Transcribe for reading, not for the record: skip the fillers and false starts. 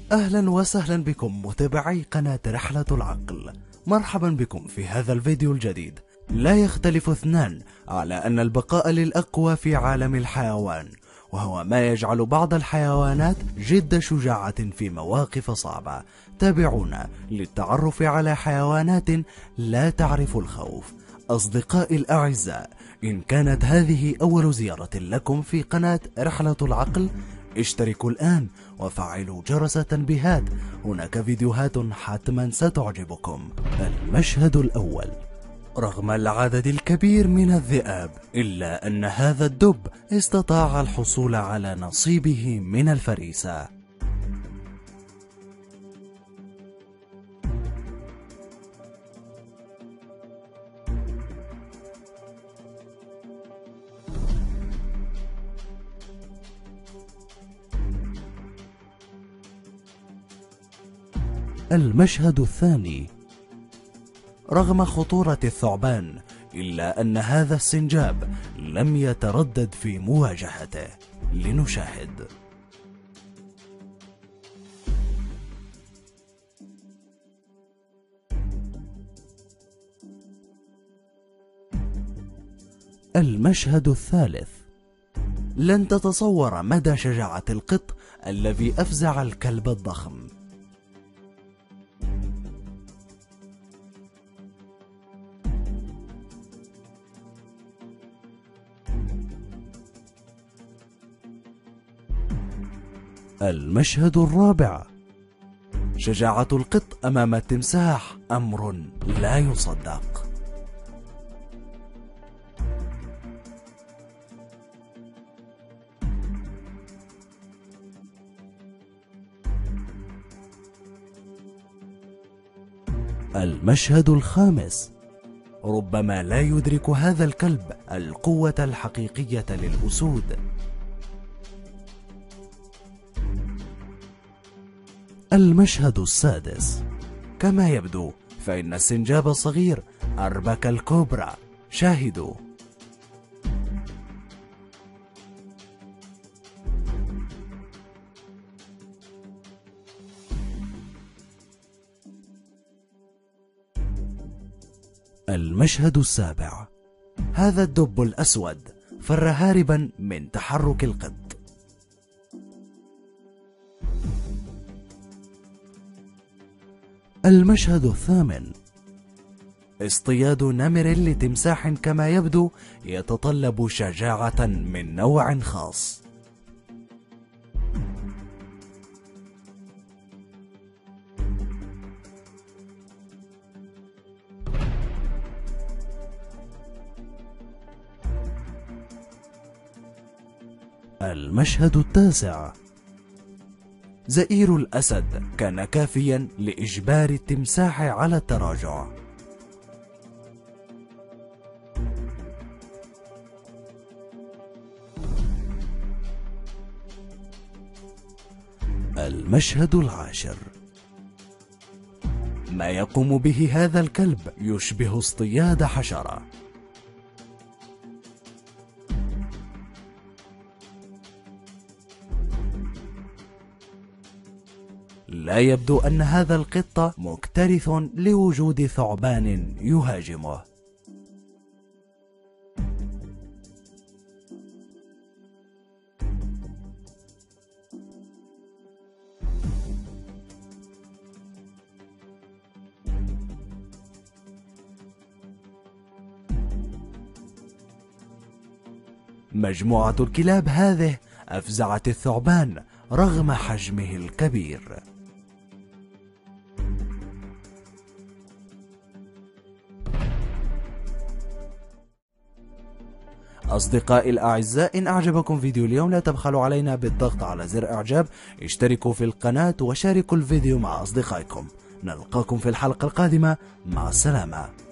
أهلا وسهلا بكم متابعي قناة رحلة العقل. مرحبا بكم في هذا الفيديو الجديد. لا يختلف اثنان على أن البقاء للأقوى في عالم الحيوان، وهو ما يجعل بعض الحيوانات جد شجاعة في مواقف صعبة. تابعونا للتعرف على حيوانات لا تعرف الخوف. أصدقائي الأعزاء، إن كانت هذه أول زيارة لكم في قناة رحلة العقل، اشتركوا الآن وفعلوا جرس التنبيهات، هناك فيديوهات حتما ستعجبكم. المشهد الأول. رغم العدد الكبير من الذئاب، إلا أن هذا الدب استطاع الحصول على نصيبه من الفريسة. المشهد الثاني. رغم خطورة الثعبان، إلا أن هذا السنجاب لم يتردد في مواجهته. لنشاهد. المشهد الثالث. لن تتصور مدى شجاعة القط الذي أفزع الكلب الضخم. المشهد الرابع. شجاعة القط أمام التمساح أمر لا يصدق. المشهد الخامس. ربما لا يدرك هذا الكلب القوة الحقيقية للأسود. المشهد السادس. كما يبدو فإن السنجاب الصغير أربك الكوبرا. شاهدوا. المشهد السابع. هذا الدب الأسود فر هاربا من تحرك القط. المشهد الثامن. اصطياد نمر لتمساح كما يبدو يتطلب شجاعة من نوع خاص. المشهد التاسع. زئير الأسد كان كافيا لإجبار التمساح على التراجع. المشهد العاشر. ما يقوم به هذا الكلب يشبه اصطياد حشرة. لا يبدو أن هذا القط مكترث لوجود ثعبان يهاجمه. مجموعة الكلاب هذه أفزعت الثعبان رغم حجمه الكبير. أصدقائي الأعزاء، إن أعجبكم فيديو اليوم لا تبخلوا علينا بالضغط على زر إعجاب، اشتركوا في القناة وشاركوا الفيديو مع أصدقائكم. نلقاكم في الحلقة القادمة، مع السلامة.